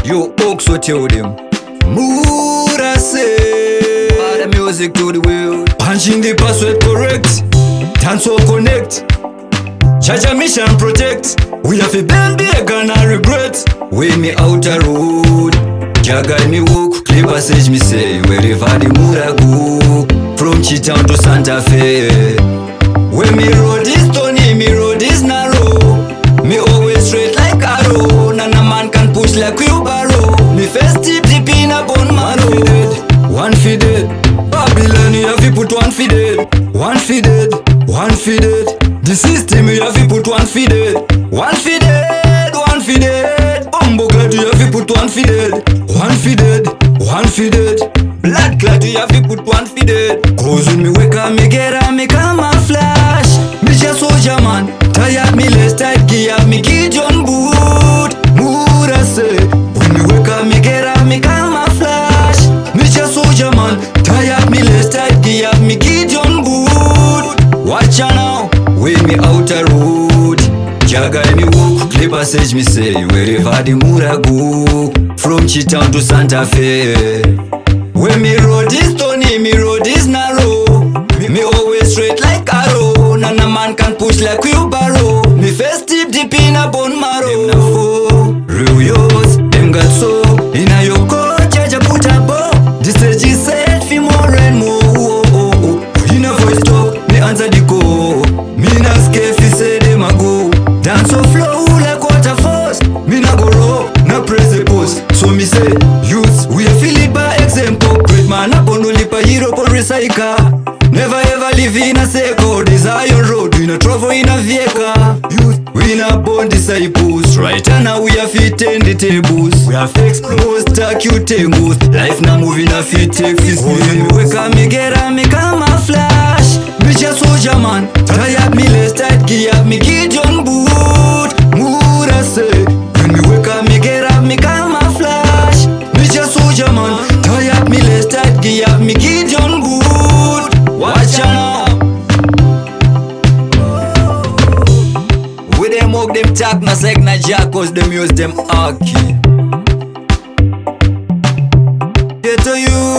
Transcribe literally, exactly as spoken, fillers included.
You also tell them Murrah say Mbada music to the world. Punching the password correct, dance or connect. Charge mission protect. We have a bend big and I regret. Way me out a road. Jaga me walk, clear passage me say. Wherever the Murrah go, from Chitown to Santa Fe. When me road is stony, me road is narrow. Me always straight like arrow. Nana man can push like wheelbarrow. Me first tip deep in a bone marrow. One feed it, Babylon you have to put one feed it. One feed it, one feed it. The system you have to put one feed it. One feed it, one feed it. Bumbo glad you have to put one feed it. One feed it, one feed it. Blood clot you have to put one feed it. Cause when me wake up me get up me come a flash. Me just soldier man, tired me less tight give up me Gideon boot. Murrah say, when me wake up me get up me come a flash. Me just soldier man, tired me less tight give up me Gideon boot. Watch out now, way me out a road. Jaga me walk, clear passage me say. Wherever the Murrah go, from Chitown to Santa Fe. When me road is stony, me road is narrow. Me always straight like arrow. Nana man can push like wheelbarrow. Me first tip deep in a bone marrow. Them na foe, real yours, them got so. Inna your coach, Jaja put a bow. The stage is set for more and more. Oh, oh, oh. You know voice talk, me answer the call. Me na scared fi say them a go. Dance so flow like waterfalls. Me na go raw, na praise the post. So me say, youths, we a feel it by example. Great man up on only pa hero for recycle. Never ever live in a circle. This iron road, we no travel in a vehicle. Youth, we not born disciples. Right and now we are fit in the tables. We have exposed, stack you tables. Life now moving a fit take fist. When me wake up, me get up, me come a flash. Me just soldier man, tired me less tight, give up me Gideon boot. Murrah say, when me wake up, me get up, me come a flash. Me just soldier man, tired me less tight, give up me Gideon boot. Watch out now. With them walk them talk na seg na jackos them use them aki. Get to you